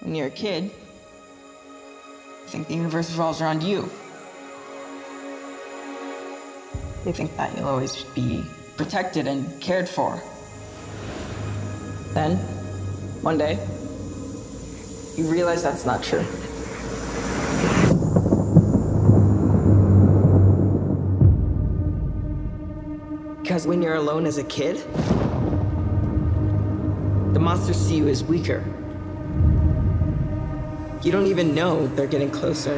When you're a kid, you think the universe revolves around you. You think that you'll always be protected and cared for. Then, one day, you realize that's not true. Because when you're alone as a kid, the monsters see you as weaker. You don't even know they're getting closer.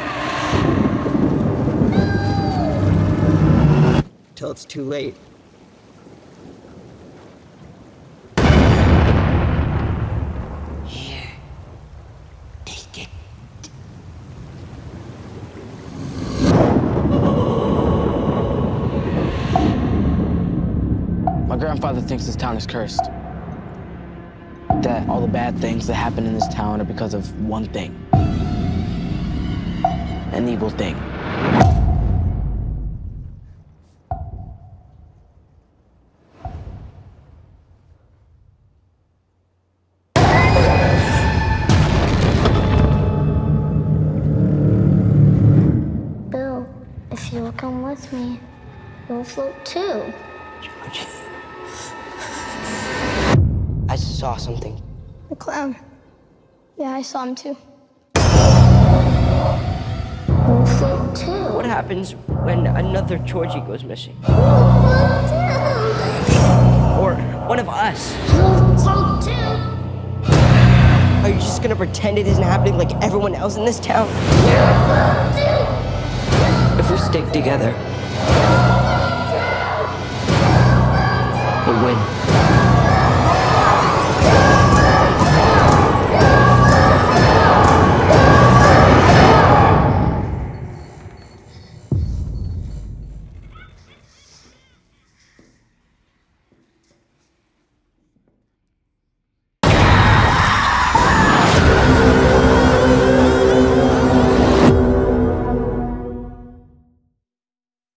Till it's too late. Here, take it. My grandfather thinks this town is cursed. That all the bad things that happen in this town are because of one thing. An evil thing. Bill, if you'll come with me, you'll float too. Georgie. I saw something. The clown. Yeah, I saw him too. You'll float too. What happens when another Georgie goes missing? You'll float Or one of us? too. You'll float too. Are you just gonna pretend it isn't happening like everyone else in this town? You'll float too. If we stick together, we'll win.